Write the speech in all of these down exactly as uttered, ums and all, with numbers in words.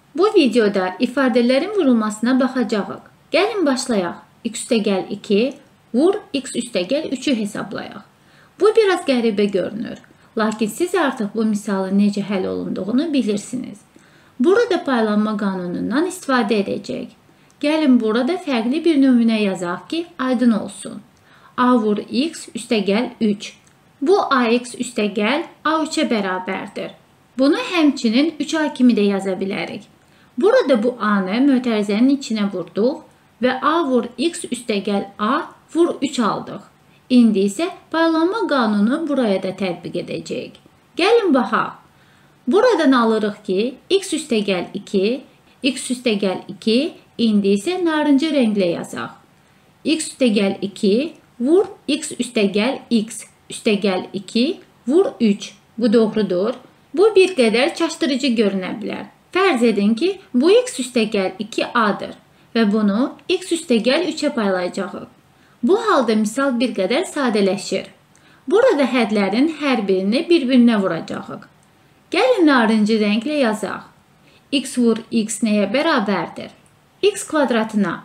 Bu videoda ifadelerin vurulmasına baxacağıq. Gəlin başlayaq. X üstəgəl iki vur x üstəgəl üçü hesablayaq. Bu biraz qəribə görünür. Lakin siz artıq bu misalın necə həll olunduğunu bilirsiniz. Burada paylanma qanunundan istifadə edəcəyik. Gəlin burada fərqli bir nümunə yazaq ki, aydın olsun. A vur x üstəgəl üç. Bu ax üstəgəl a üçə bərabərdir. Bunu həmçinin üç a kimi də yaza bilərik. Burada bu a-nı mötərizənin içinə vurduq və a vur x üstəgəl a vur üç aldıq. İndi isə paylanma qanunu buraya da tətbiq edəcəyik. Gəlin baxaq. Buradan alırıq ki, x üstəgəl iki, x üstəgəl iki, indi isə narıncı rənglə yazaq. X üstəgəl iki vur x üstəgəl x üstəgəl iki vur üç. Bu doğrudur. Bu bir qədər çaşdırıcı görünə bilər. Fərz edin ki, bu x üstəgəl iki a-dır və bunu x üstəgəl üçə paylayacağıq. Bu halda misal bir qədər sadələşir. Burada hədlərin hər birini bir-birinə vuracağıq. Gəlin narıncı rənglə yazaq. X vur x nəyə bərabərdir? X kvadratına.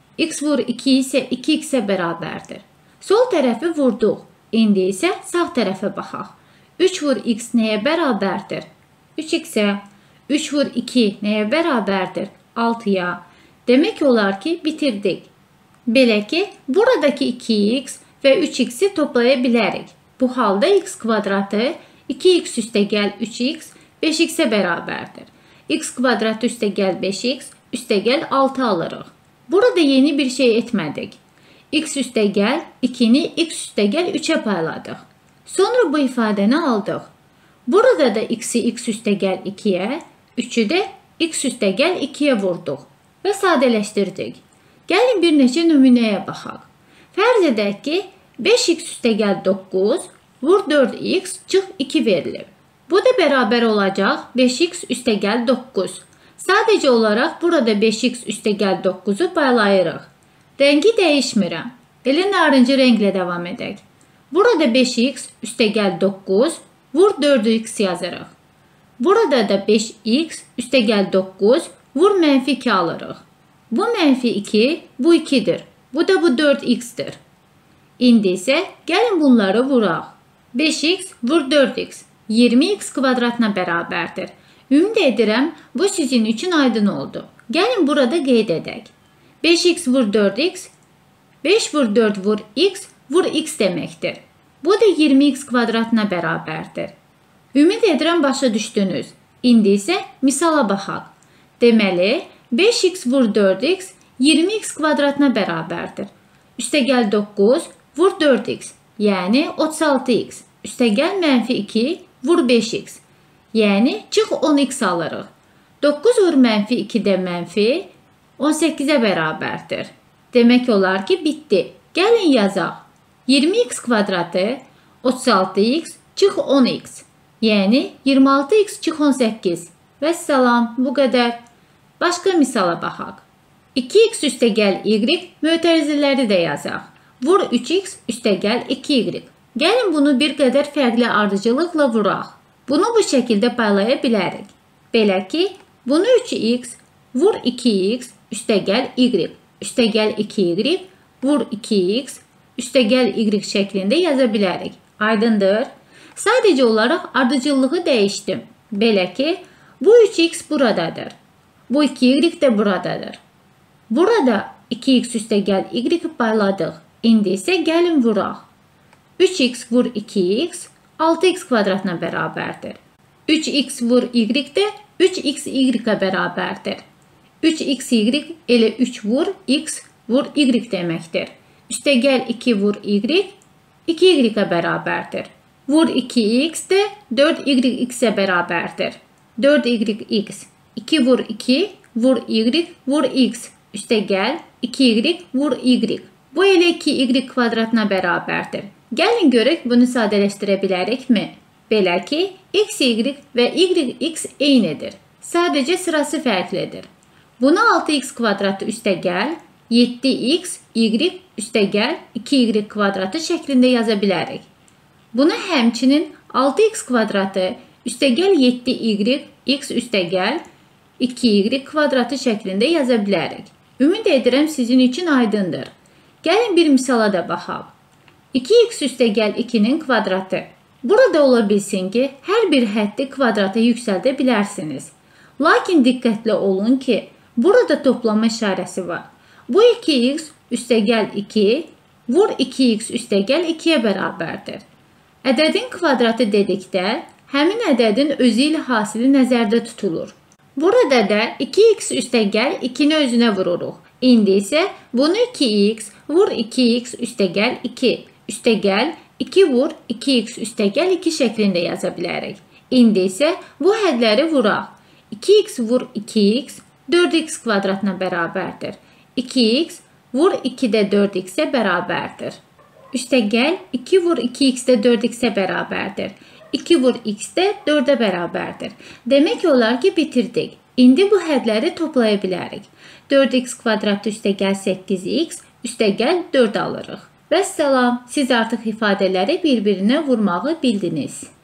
X vur iki isə iki x-ə bərabərdir. Sol tərəfi vurduq. İndi isə sağ tərəfə baxaq. üç vur x nəyə bərabərdir? üç x-ə. üç vur iki nəyə bərabərdir? altıya. Demək olar ki, bitirdik. Belə ki, buradakı iki x və üç x-i toplaya bilərik. Bu halda x kvadratı iki x üstəgəl üç x beş x-ə bərabərdir. X kvadratı üstəgəl beş x üstəgəl altı alırıq. Burada yeni bir şey etmədik. X üstəgəl ikini x üstəgəl üçə payladıq. Sonra bu ifadəni aldıq. Burada da x-i x üstəgəl ikiyə, üçü də x üstəgəl ikiyə vurduq və sadələşdirdik. Gəlin bir neçə nümunəyə baxaq. Fərz edək ki, beş x üstəgəl doqquz vur dörd x çıx iki verilir. Bu da bərabər olacaq beş x üstəgəl doqquz. Sadəcə olaraq burada beş x üstəgəl doqquzu paylayırıq. Rəngi dəyişmirəm. Elə narıncı rənglə davam edək. Burada beş x üstəgəl doqquz vur dörd x yazırıq. Burada da beş x üstəgəl doqquz vur mənfi iki alırıq. Bu mənfi iki, bu ikidir. Bu da bu dörd x-dir. İndi isə gəlin bunları vuraq. beş x vur dörd x iyirmi x kvadratına bərabərdir. Ümid edirəm, bu sizin üçün aydın oldu. Gəlin burada qeyd edək. beş x vur dörd x, beş vur dörd vur x vur x deməkdir. Bu da iyirmi x kvadratına bərabərdir. Ümid edirəm başa düşdünüz. İndi isə misala baxaq. Deməli, beş x vur dörd x iyirmi x kvadratına bərabərdir. Üstəgəl doqquz vur dörd x, yəni otuz altı x. Üstəgəl mənfi iki vur beş x, yəni çıx on x alırıq. doqquz vur mənfi iki də mənfi on səkkizə bərabərdir. Demək olar ki, bitdi. Gəlin yazaq. iyirmi x kvadratı otuz altı x çıx on x, yəni iyirmi altı x çıx on səkkiz. Vəssalam, bu qədər. Başqa misala baxaq. iki x üstəgəl y mötərizələri də yazaq. Vur üç x üstəgəl iki y. Gəlin bunu bir qədər fərqli ardıcılıqla vuraq. Bunu bu şəkildə paylaya bilərik. Belə ki, bunu üç x vur iki x üstəgəl y üstəgəl iki y vur iki x üstəgəl y şəklində yaza bilərik. Aydındır. Sadəcə olaraq ardıcıllığı dəyişdim. Belə ki, bu üç x buradadır. Bu iki y də buradadır. Burada iki x üstəgəl y payladıq. İndi isə gəlin vuraq. üç x vur iki x altı x kvadratına bərabərdir. üç x vur y də üç x y-ə bərabərdir. üç x y elə üç vur x vur y deməkdir. Üstəgəl iki vur y iki y-ə bərabərdir. Vur iki x də dörd y x-ə bərabərdir. dörd y x. iki vur iki vur y vur x. Üstəgəl iki y vur y. Bu elə iki y kvadratına bərabərdir. Gəlin görək bunu sadələşdirə bilərikmi? Belə ki, x y və y x eynidir. Sadəcə sırası fərqlidir. Bunu altı x kvadratı üstəgəl yeddi x y üstəgəl iki y kvadratı şəklində yaza bilərik. Bunu həmçinin altı x kvadratı üstəgəl yeddi y x üstəgəl iki y kvadratı şəklində yaza bilərik. Ümid edirəm sizin üçün aydındır. Gəlin bir misala da baxaq. iki x üstəgəl ikinin kvadratı. Burada ola bilsin ki, hər bir həddi kvadrata yüksəldə bilərsiniz. Lakin diqqətli olun ki, burada toplama işarəsi var. Bu iki x üstəgəl iki vur iki x üstəgəl ikiyə bərabərdir. Ədədin kvadratı dedikdə, həmin ədədin özü ilə hasili nəzərdə tutulur. Burada da iki x üstəgəl ikini özünə vururuq. İndi isə bunu iki x vur iki x üstəgəl iki üstəgəl iki vur iki x üstəgəl iki şəklində yaza bilərik. İndi isə bu hədləri vuraq. iki x vur iki x dörd x kvadratına bərabərdir. iki x vur iki də dörd x-ə bərabərdir. Üstəgəl iki vur iki x də dörd x-ə bərabərdir. iki vur x də dördə bərabərdir. Demək olar ki, bitirdik. İndi bu hədləri toplaya bilərik. dörd x kvadrat üstəgəl səkkiz x üstəgəl dörd alırıq. Vəssalam, siz artıq ifadələri bir-birinə vurmağı bildiniz.